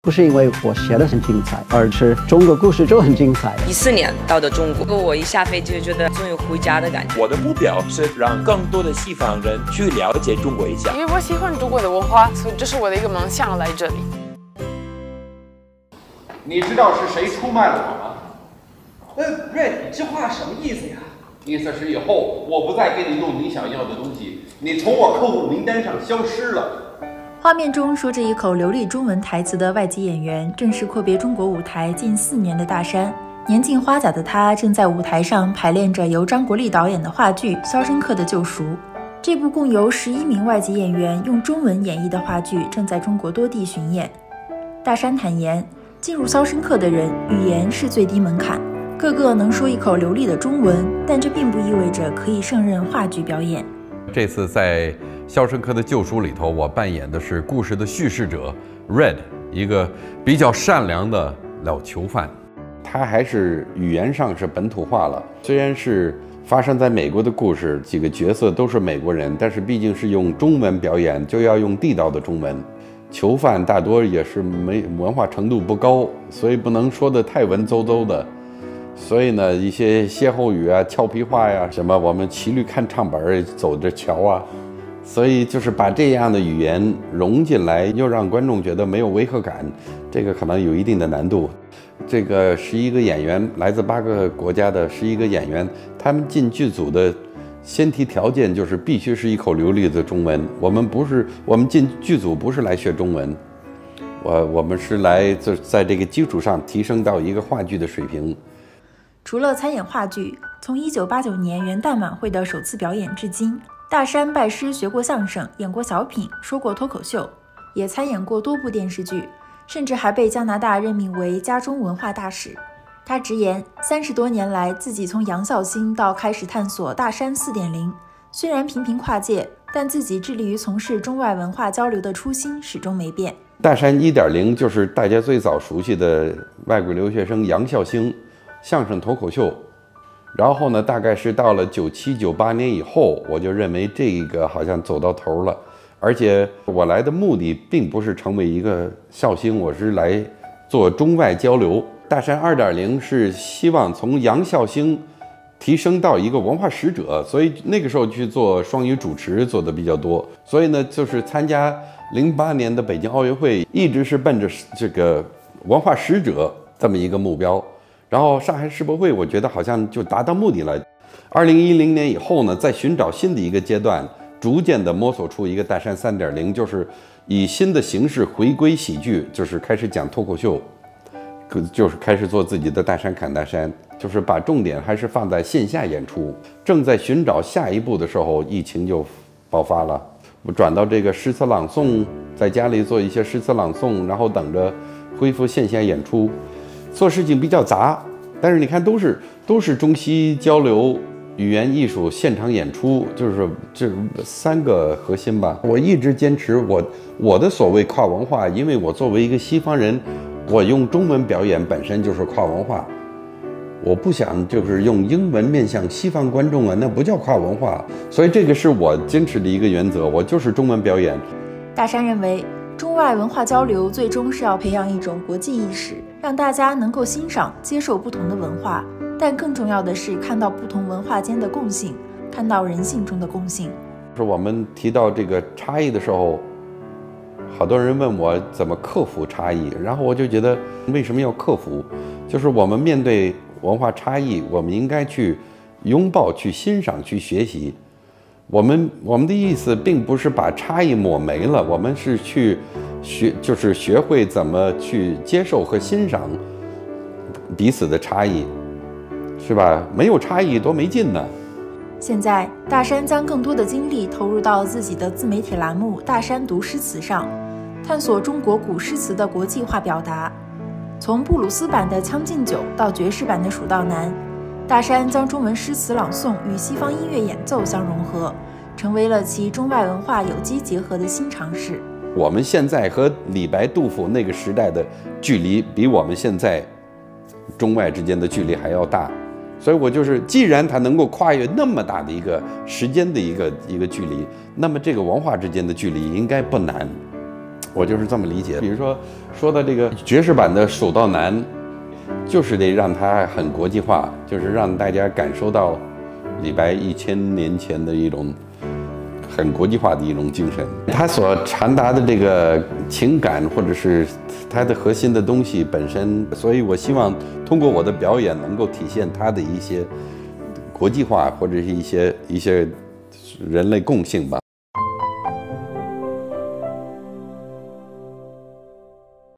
不是因为我写的很精彩，而是中国故事就很精彩。 14年到的中国，我一下飞机就觉得终于回家的感觉。 我的目标是让更多的西方人去了解中国一下， 因为我喜欢中国的文化，所以这是我的一个梦想来这里。 你知道是谁出卖了我吗 ？Red， 你这话什么意思呀？ 意思是以后我不再给你弄你想要的东西，你从我客户名单上消失了。 画面中说着一口流利中文台词的外籍演员，正是阔别中国舞台近4年的大山。年近花甲的他，正在舞台上排练着由张国立导演的话剧《肖申克的救赎》。这部共由11名外籍演员用中文演绎的话剧，正在中国多地巡演。大山坦言，进入肖申克的人，语言是最低门槛，个个能说一口流利的中文，但这并不意味着可以胜任话剧表演。 这次在《肖申克的救赎》里头，我扮演的是故事的叙事者 Red， 一个比较善良的老囚犯。 他还是语言上是本土化了，虽然是发生在美国的故事，几个角色都是美国人，但是毕竟是用中文表演，就要用地道的中文。囚犯大多也是文化程度不高，所以不能说的太文绉绉的。所以呢，一些歇后语啊、俏皮话呀，什么我们骑驴看唱本走着瞧啊，所以就是把这样的语言融进来，又让观众觉得没有违和感，这个可能有一定的难度。这个11个演员，来自8个国家的11个演员，他们进剧组的先提条件就是必须是一口流利的中文。我们进剧组不是来学中文，我们是来在这个基础上提升到一个话剧的水平。 除了参演话剧，从1989年元旦晚会的首次表演至今，大山拜师学过相声，演过小品，说过脱口秀，也参演过多部电视剧，甚至还被加拿大任命为加中文化大使。他直言，30多年来，自己从杨孝兴到开始探索大山4.0，虽然频频跨界，但自己致力于从事中外文化交流的初心始终没变。 大山1.0就是大家最早熟悉的外国留学生杨孝兴相声脱口秀，然后呢，大概是到了97、98年以后，我就认为这个好像走到头了。而且我来的目的并不是成为一个孝星，我是来做中外交流。大山2.0是希望从杨孝星提升到一个文化使者，所以那个时候去做双语主持做的比较多。所以呢，就是参加08年的北京奥运会，一直是奔着这个文化使者这么一个目标。然后上海世博会，我觉得好像就达到目的了。2010年以后呢，再寻找新的一个阶段，逐渐的摸索出一个大山3.0，就是以新的形式回归喜剧，就是开始讲脱口秀，就是开始做自己的大山侃大山，就是把重点还是放在线下演出。正在寻找下一步的时候，疫情就爆发了。我转到这个诗词朗诵，在家里做一些诗词朗诵，然后等着恢复线下演出。做事情比较杂，但是你看都是中西交流、语言艺术、现场演出，就是这3个核心吧。我一直坚持我的所谓跨文化，因为我作为一个西方人，我用中文表演本身就是跨文化，我不想就是用英文面向西方观众啊，那不叫跨文化。所以这个是我坚持的一个原则，我就是中文表演。 大山认为，中外文化交流最终是要培养一种国际意识，让大家能够欣赏、接受不同的文化，但更重要的是看到不同文化间的共性，看到人性中的共性。 是我们提到这个差异的时候，好多人问我怎么克服差异，然后我就觉得为什么要克服？就是我们面对文化差异，我们应该去拥抱、去欣赏、去学习。我们的意思并不是把差异抹没了，我们是去就是学会怎么去接受和欣赏彼此的差异，是吧？没有差异多没劲呢。 现在，大山将更多的精力投入到自己的自媒体栏目“大山读诗词”上，探索中国古诗词的国际化表达。从布鲁斯版的《将进酒》到爵士版的《蜀道难》，大山将中文诗词朗诵与西方音乐演奏相融合，成为了其中外文化有机结合的新尝试。 我们现在和李白、杜甫那个时代的距离，比我们现在中外之间的距离还要大。所以我就是，既然它能够跨越那么大的一个时间的一个距离，那么这个文化之间的距离应该不难。 我就是这么理解。比如说到这个爵士版的《手到南》，就是得让它很国际化，就是让大家感受到李白1000年前的一种很国际化的一种精神，他所传达的这个情感，或者是他的核心的东西本身，所以我希望通过我的表演能够体现他的一些国际化，或者是一些人类共性吧。